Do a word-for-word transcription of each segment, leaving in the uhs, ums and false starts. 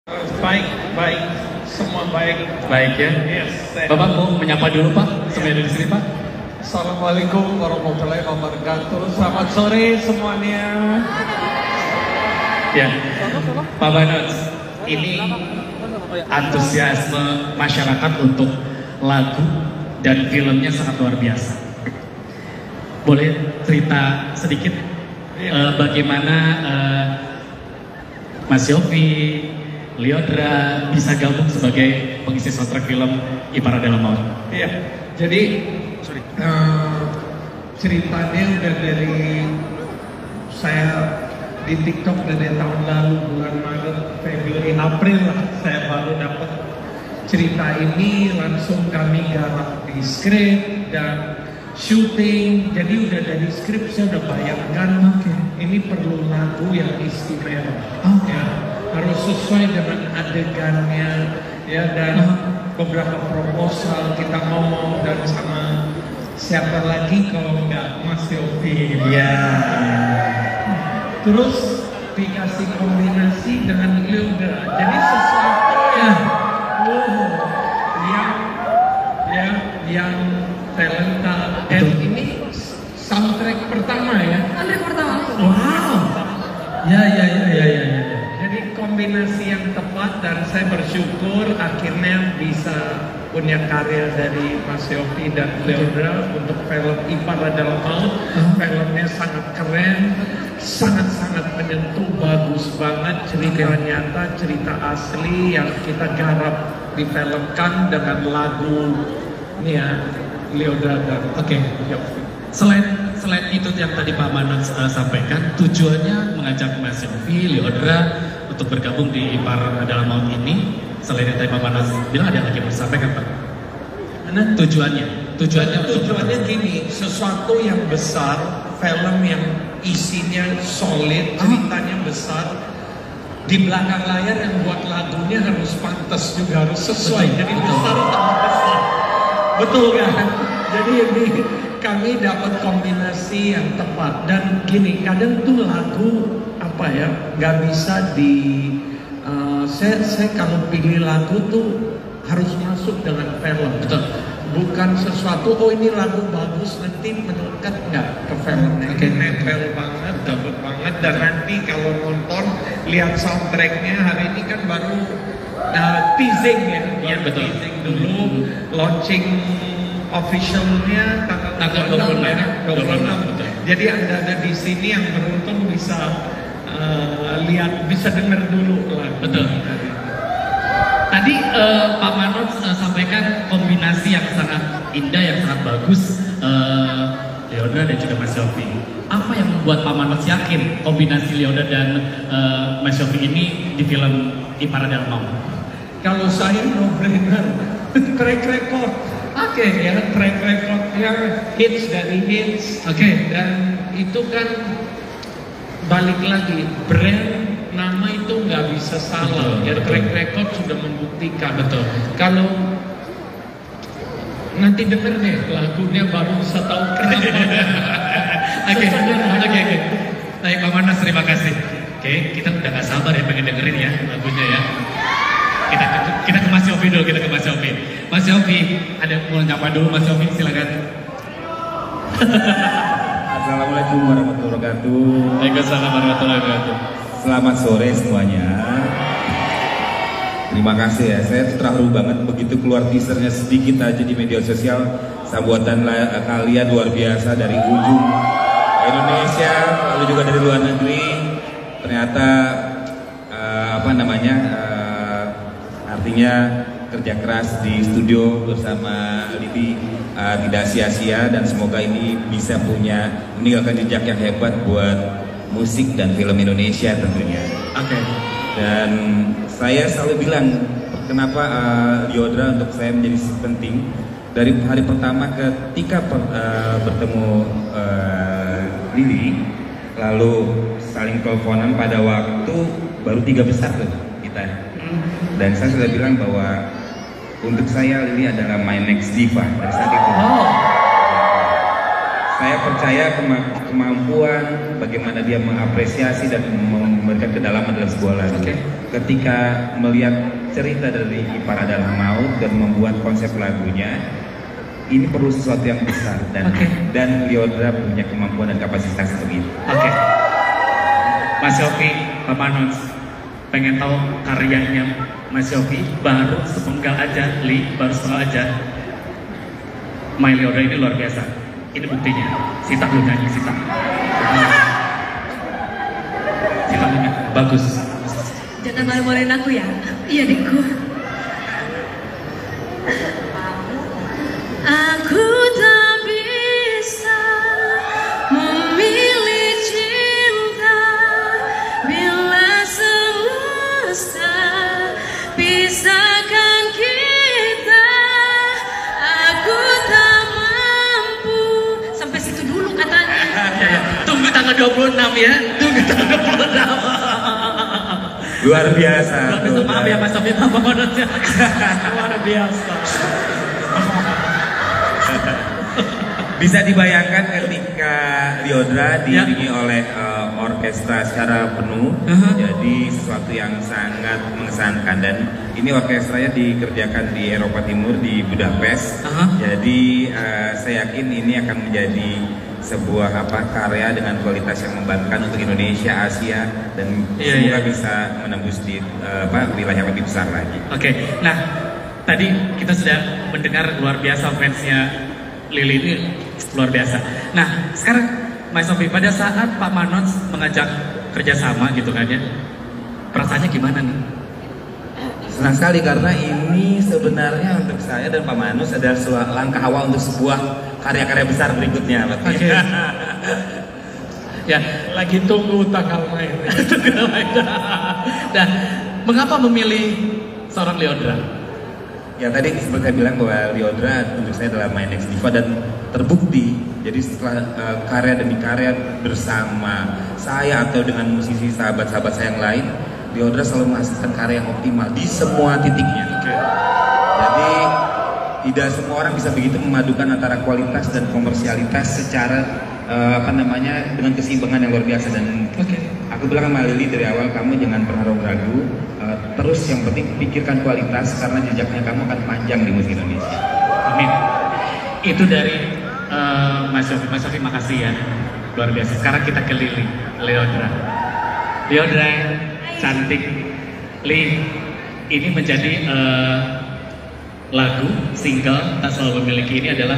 Baik, baik, semua baik. Baik ya. Yes. Bapak mau menyapa dulu Pak, sebelum di sini Pak. Assalamualaikum warahmatullahi wabarakatuh. Selamat sore semuanya. Ya, Pak Banos, ini antusiasme masyarakat untuk lagu dan filmnya sangat luar biasa. Boleh cerita sedikit uh, bagaimana uh, Mas Yofi, Lyodra bisa gabung sebagai pengisi soundtrack film Ipar Adalah Maut? Iya, jadi sorry. Uh, ceritanya udah dari saya di TikTok dari tahun lalu bulan Maret, Februari, April lah saya baru dapat cerita ini, langsung kami garap di skrip dan syuting. Jadi udah dari skrip saya udah bayangkan, okay, ini perlu lagu yang istimewa, oh, ya harus sesuai dengan adegannya, ya, dan uh. beberapa proposal kita ngomong dan sama siapa lagi kalau nggak Mas Yofi, ya. Terus dikasih kombinasi dengan Lyodra, jadi sesuatu yang wow, yang ya yang talenta. Dan ini soundtrack pertama ya? Soundtrack pertama. Wow. Ya ya ya ya ya. ya. Jadi kombinasi yang tepat dan saya bersyukur akhirnya bisa punya karya dari Mas Yofi dan Lyodra untuk film Ipar Adalah Maut. Filmnya sangat keren, sangat-sangat menyentuh, bagus banget, cerita nyata, cerita asli yang kita garap difilmkan dengan lagu ini ya, Lyodra dan Oke. Yofi. Selain selain itu yang tadi Pak Manas uh, sampaikan, tujuannya mengajak Mas Yofi, Lyodra untuk bergabung di Ipar Adalah Maut ini. Selain yang tadi Pak Manas bilang, ada lagi yang mau disampaikan Pak? Mana tujuannya? Tujuannya Tujuannya gini, sesuatu yang besar, film yang isinya solid, ceritanya besar. Di belakang layar yang buat lagunya harus pantas juga, harus sesuai. Betul, jadi betul. Besar tambah besar. Betul kan? Jadi ini kami dapat kombinasi yang tepat. Dan gini, kadang tuh lagu apa ya, nggak bisa di uh, saya, saya kalau pilih lagu tuh harus masuk dengan film. Betul. Bukan sesuatu, oh ini lagu bagus, nanti mendekat nggak ke filmnya. Ini nempel banget, dapet banget. Dan nanti kalau nonton, lihat soundtracknya, hari ini kan baru uh, teasing ya. Iya betul. Teasing dulu, launching officialnya tanggal dua puluh enam ya. dua puluh enam. Jadi anda ada di sini yang beruntung bisa uh, lihat, bisa dengar dulu lah. Betul. Tadi uh, Pak Manos uh, sampaikan kombinasi yang sangat indah, yang sangat bagus, uh, Lyodra dan juga Mas Yofi. Apa yang membuat Pak Manos yakin kombinasi Lyodra dan uh, Mas Yofi ini di film Ipar Adalah Maut? Kalau saya no brainer, track record, oke okay, ya, track recordnya hits dari hits, oke, okay. Dan itu kan balik lagi brand. Nama itu nggak bisa salah, betul, ya track record sudah membuktikan. Betul. Kalau nanti denger deh lagunya baru bisa tahu keren. Oke, oke, oke. Baik Pak Manas, terima kasih. Oke, kita udah gak sabar ya pengen dengerin ya lagunya ya. Kita kita ke Mas Yofi dulu, kita ke Mas Yofi. Mas Yofi, ada mau nyapa dulu Mas Yofi, silakan. Assalamualaikum warahmatullahi wabarakatuh. Waalaikumsalam warahmatullahi wabarakatuh. Selamat sore semuanya. Terima kasih ya, saya terharu banget begitu keluar teasernya sedikit aja di media sosial. Sambutan kalian luar biasa dari ujung Indonesia, lalu juga dari luar negeri. Ternyata uh, apa namanya, uh, artinya kerja keras di studio bersama Lidi uh, tidak sia-sia, dan semoga ini bisa punya meninggalkan jejak yang hebat buat musik dan film Indonesia tentunya. Oke. Okay. Dan saya selalu bilang kenapa uh, Lyodra untuk saya menjadi penting. Dari hari pertama ketika per, uh, bertemu uh, Lili, lalu saling teleponan pada waktu baru tiga besar tuh kita. Dan saya sudah bilang bahwa untuk saya Lili adalah my next diva dari saat itu. Oh. saya percaya kema- kemampuan bagaimana dia mengapresiasi dan memberikan kedalaman dalam sebuah lagu. Okay. Ketika melihat cerita dari Ipar Adalah Maut dan membuat konsep lagunya, ini perlu sesuatu yang besar dan Okay. dan Lyodra punya kemampuan dan kapasitas untuk itu. Oke. Okay. Mas Yofi, Pak Manoj, pengen tahu karyanya Mas Yofi, baru sepenggal aja, Li, baru sepenggal aja. My Lyodra ini luar biasa. Ini buktinya. Sita belum nyanyi, Sita. Sita belum nyanyi. Bagus. Jangan malu-maluin aku ya. Iya Deko. Aku tak bisa memilih cinta bila semesta pisahkan kita. Aku tak mampu. Sampai situ dulu katanya. Ya, ya. Tunggu tanggal dua puluh enam ya. Tunggu tanggal dua puluh enam. Luar biasa. Luar biasa. Maaf ya Mas Yofi, Pak Manoj. Luar biasa. Bisa dibayangkan ketika Lyodra diiringi ya. oleh uh, orkestra secara penuh, uh-huh. jadi sesuatu yang sangat mengesankan. Dan ini orkestranya dikerjakan di Eropa Timur, di Budapest. Uh-huh. Jadi uh, saya yakin ini akan menjadi sebuah apa karya dengan kualitas yang membanggakan untuk Indonesia, Asia, dan yeah, semoga yeah. bisa menembus di uh, apa, wilayah lebih besar lagi. Oke, okay. Nah tadi kita sudah mendengar luar biasa fansnya Lily ini luar biasa. Nah sekarang Mas Yofi, pada saat Pak Manoj mengajak kerjasama gitu kan ya, perasaannya gimana nih? Senang sekali karena ini sebenarnya untuk saya dan Pak Manoj adalah sebuah langkah awal untuk sebuah karya-karya besar berikutnya. Oke. Okay. Ya, lagi tunggu tanggal main. Tanggal main. Nah, mengapa memilih seorang Lyodra? Ya tadi seperti saya bilang bahwa Lyodra untuk saya adalah my next diva dan terbukti. Jadi setelah uh, karya demi karya bersama saya atau dengan musisi sahabat-sahabat saya yang lain, Lyodra selalu menghasilkan karya yang optimal di semua titiknya. Okay. Jadi tidak semua orang bisa begitu memadukan antara kualitas dan komersialitas secara uh, apa namanya dengan keseimbangan yang luar biasa. Dan okay. aku bilang sama Lily dari awal, kamu jangan pernah ragu-ragu, uh, terus yang penting pikirkan kualitas karena jejaknya kamu akan panjang di musik Indonesia. Amin. Itu dari uh, Mas Yofi. Mas Yofi makasih ya, luar biasa. Sekarang kita ke Lily, Lyodra. Lyodra cantik, Li, ini menjadi uh, lagu single Tak Selalu Memiliki. Ini adalah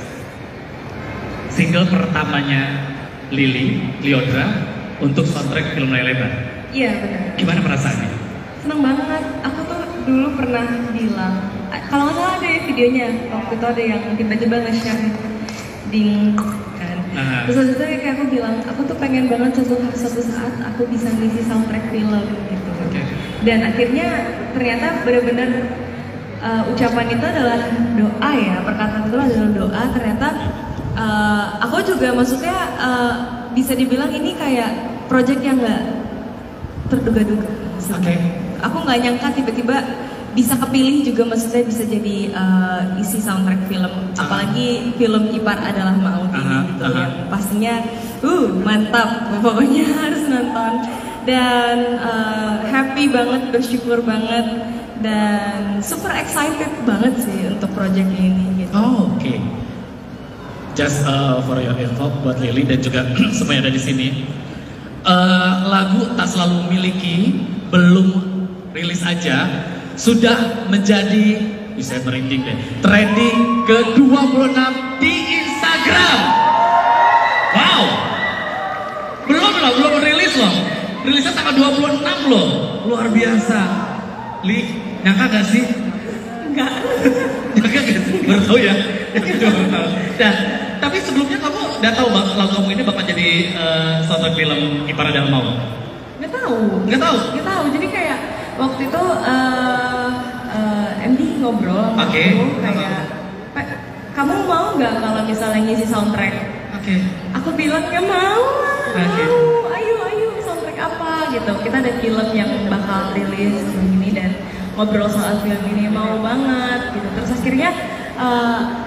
single pertamanya Lily, Lyodra untuk soundtrack film layar lebar. Iya benar. Gimana perasaannya? Seneng banget. Aku tuh dulu pernah bilang, kalau nggak salah ada ya videonya, waktu itu ada yang tiba-tiba nge-share ding kan. Nah. Terus waktu itu kayak aku bilang, aku tuh pengen banget suatu, suatu saat aku bisa ngisi soundtrack film gitu. Okay. Dan akhirnya ternyata benar-benar uh, ucapan itu adalah doa ya, perkataan itu adalah doa. Ternyata uh, aku juga maksudnya uh, bisa dibilang ini kayak project yang nggak terduga-duga. Oke. Okay. Aku nggak nyangka tiba-tiba bisa kepilih juga, maksudnya bisa jadi uh, isi soundtrack film. Uh-huh. Apalagi film Ipar Adalah Maut ini uh-huh. gitu uh-huh. yang pastinya uh mantap, pokoknya harus nonton. Dan uh, happy banget, bersyukur banget, dan super excited banget sih untuk project ini gitu. Oh, oke. Okay. Just uh, for your info buat Lily dan juga semua yang ada di sini. Uh, lagu Tak Selalu Memiliki belum rilis aja sudah menjadi, bisa merinding deh, trending ke dua puluh enam di Instagram. Wow. Belum loh, belum rilis loh. Rilisnya tanggal dua puluh enam loh. Luar biasa. Li, nyangka gak sih? Enggak. Nyangka gak sih? Baru tahu ya. Nah, tapi sebelumnya kamu udah tahu bang, lagu kamu ini bakal jadi uh, soundtrack film Ipar Adalah Maut? Nggak tahu. Nggak tahu? Nggak tahu. Jadi kayak waktu itu uh, uh, M D ngobrol sama okay. aku kayak, kamu mau nggak kalau misalnya ngisi soundtrack? Oke. Okay. Aku bilang nggak mau. Okay. Mau. Ayo, ayo soundtrack apa gitu. Kita ada film yang bakal rilis ini dan ngobrol soal film ini, mau banget gitu. Terus akhirnya uh,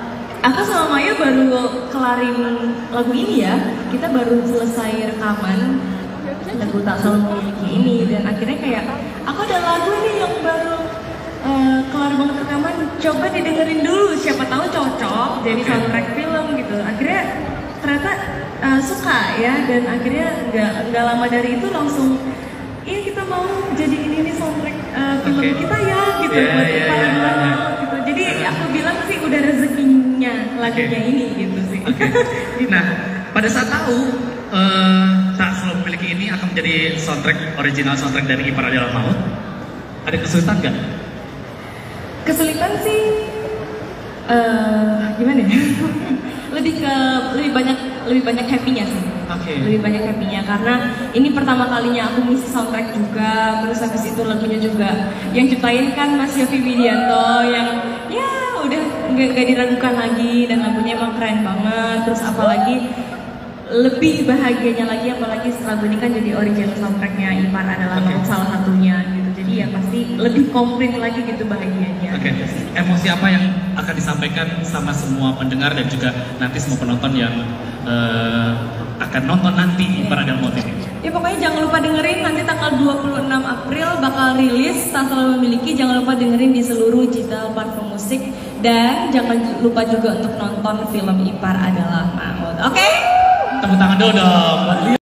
Aku sama Maya baru kelarin lagu ini ya. Kita baru selesai rekaman lagu Tak Selalu Memiliki ini, dan akhirnya kayak aku ada lagu nih yang baru uh, kelar banget rekaman, coba didengerin dulu, siapa tahu cocok jadi soundtrack film gitu. Akhirnya ternyata uh, suka ya, dan akhirnya nggak nggak lama dari itu langsung iya kita mau jadi ini nih soundtrack uh, film okay. kita ya gitu yeah, buat yeah, para yeah, yeah. gitu. Jadi aku bilang sih udah rezekinya lagunya okay. ini gitu sih. Okay. Nah, pada saat tahu uh, Tak Selalu Memiliki ini akan menjadi soundtrack original soundtrack dari Ipar Adalah Maut, ada kesulitan nggak? Kesulitan sih uh, gimana ya? lebih ke lebih banyak lebih banyak happy-nya sih. Okay. Lebih banyak happy-nya karena ini pertama kalinya aku ngisi soundtrack juga, terus habis itu lagunya juga yang ciptain kan Mas Yovie Widianto yang ya udah nggak diragukan lagi, dan lagunya emang keren banget. Terus apalagi lebih bahagianya lagi apalagi lagu ini kan jadi original soundtracknya Ipar Adalah Maut okay. salah satunya gitu. Jadi ya pasti lebih komplit lagi gitu bahagianya. Oke. Okay. Emosi apa yang akan disampaikan sama semua pendengar dan juga nanti semua penonton yang uh, akan nonton nanti Ipar Adalah Maut ini? Ya pokoknya jangan lupa dengerin, nanti tanggal dua puluh enam April bakal rilis Tak Selalu Memiliki. Jangan lupa dengerin di seluruh digital platform musik, dan jangan lupa juga untuk nonton film Ipar Adalah Maut. Oke? Okay? Tepuk tangan dulu dong.